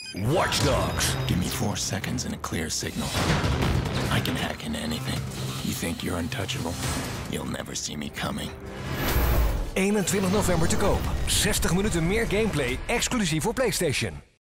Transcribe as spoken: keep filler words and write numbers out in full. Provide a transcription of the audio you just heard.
Watch Dogs. Give me four seconds and a clear signal. I can hack into anything. You think you're untouchable? You'll never see me coming. eenentwintig november te koop. zestig minuten meer gameplay exclusief voor PlayStation.